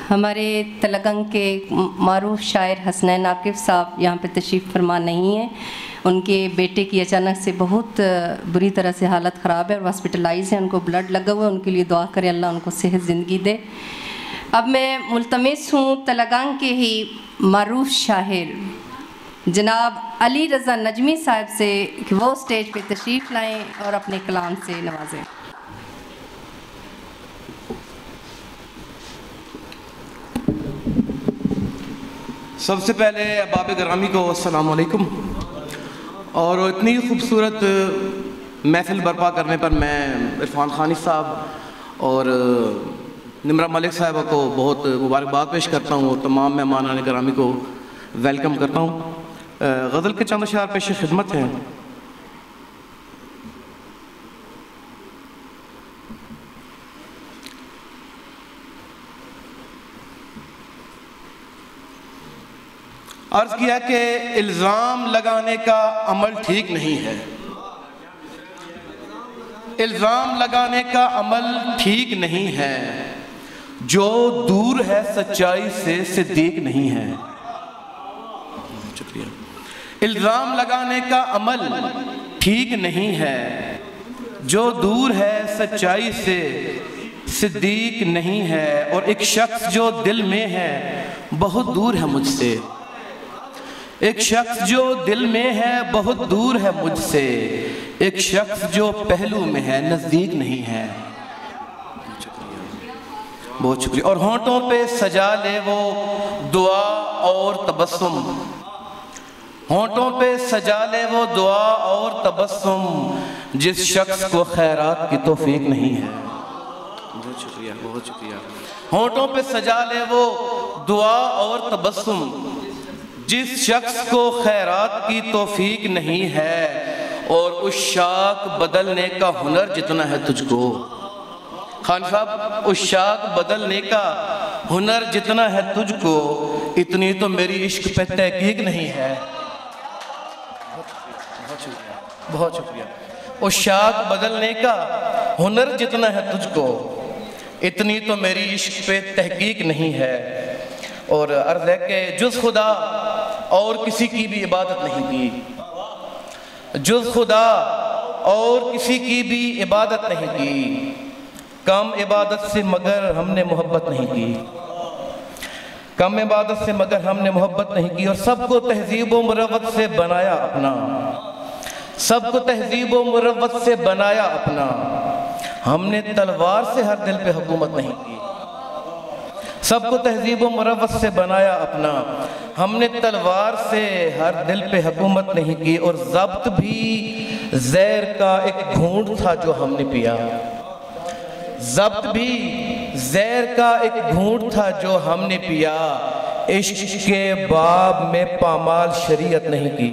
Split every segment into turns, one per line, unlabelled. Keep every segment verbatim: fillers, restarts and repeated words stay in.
ہمارے تلگنگ کے معروف شاعر حسنین عاکف صاحب یہاں پہ تشریف فرما نہیں ہیں. ان کے بیٹے کی اچانک سے بہت بری طرح سے حالت خراب ہے اور ہاسپٹلائز ہیں. ان کو بلڈ لگا ہوا ہے, ان کے لیے دعا کرے اللہ ان کو صحت زندگی دے. اب میں ملتمس ہوں تلگنگ کے ہی معروف شاعر جناب علی رضا نجمی صاحب سے کہ وہ اسٹیج پہ تشریف لائیں اور اپنے کلام سے نوازیں.
سب سے پہلے احباب گرامی کو السلام علیکم. اور اتنی خوبصورت محفل برپا کرنے پر میں عرفان خانی صاحب اور نمرہ ملک صاحبہ کو بہت مبارکباد پیش کرتا ہوں اور تمام مہمانان گرامی کو ویلکم کرتا ہوں. غزل کے چند اشعار پیش خدمت ہیں. عرض کیا کہ الزام لگانے کا عمل ٹھیک نہیں ہے. الزام لگانے کا عمل ٹھیک نہیں ہے. جو دور ہے سچائی سے صدیق نہیں ہے. شکریہ. الزام لگانے کا عمل ٹھیک نہیں ہے. جو دور ہے سچائی سے صدیق نہیں ہے. اور ایک شخص جو دل میں ہے بہت دور ہے مجھ سے. ایک شخص جو دل میں ہے بہت دور ہے مجھ سے. ایک شخص جو پہلو میں ہے نزدیک نہیں ہے. بہت شکریہ. اور ہونٹوں پہ سجا لے وہ دعا اور تبسم. ہونٹوں پہ سجا لے وہ دعا اور تبسم جس شخص کو خیرات کی توفیق نہیں ہے. بہت شکریہ. بہت شکریہ. ہونٹوں پہ سجا لے وہ دعا اور تبسم جس شخص کو خیرات کی توفیق نہیں ہے. اور عشاق بدلنے کا ہنر جتنا ہے تجھ کو. خان صاحب, عشاق بدلنے کا ہنر جتنا ہے تجھ کو اتنی تو میری عشق پہ تحقیق نہیں ہے. بہت شکریہ. بہت شکریہ. عشاق بدلنے کا ہنر جتنا ہے تجھ کو اتنی تو میری عشق پہ تحقیق نہیں ہے. اور عرض ہے کہ جز خدا اور کسی کی بھی عبادت نہیں کی. جز خدا اور کسی کی بھی عبادت نہیں کی. کم عبادت سے مگر ہم نے محبت نہیں کی. کم عبادت سے مگر ہم نے محبت نہیں کی. اور سب کو تہذیب و مروت سے بنایا اپنا. سب کو تہذیب و مروت سے بنایا اپنا. ہم نے تلوار سے ہر دل پہ حکومت نہیں کی. سب کو تہذیب و مروت سے بنایا اپنا. ہم نے تلوار سے ہر دل پہ حکومت نہیں کی. اور ضبط بھی زہر کا ایک گھونٹ تھا جو ہم نے پیا. ضبط بھی زہر کا ایک گھونٹ تھا جو ہم نے پیا. عشق کے باب میں پامال شریعت نہیں کی.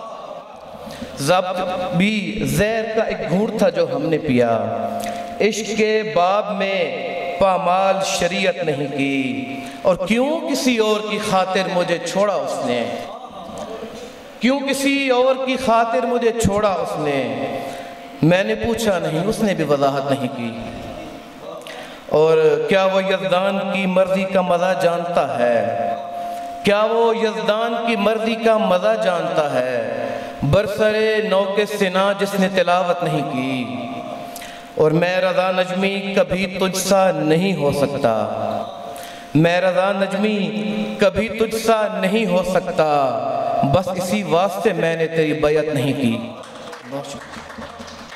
ضبط بھی زہر کا ایک گھونٹ تھا جو ہم نے پیا. عشق کے باب میں پامال شریعت نہیں کی. اور کیوں کسی اور کی خاطر مجھے چھوڑا اس نے. کیوں کسی اور کی خاطر مجھے چھوڑا اس نے. میں نے پوچھا نہیں, اس نے بھی وضاحت نہیں کی. اور کیا وہ یزدان کی مرضی کا مزہ جانتا ہے. کیا وہ یزدان کی مرضی کا مزہ جانتا ہے. برسرے نوک سنا جس نے تلاوت نہیں کی. اور میں رضا نجمی کبھی تجھ سا نہیں ہو سکتا. میں رضا نجمی کبھی تجھ سا نہیں ہو سکتا. بس اسی واسطے میں نے تیری بیعت نہیں کی. بہت شکریہ.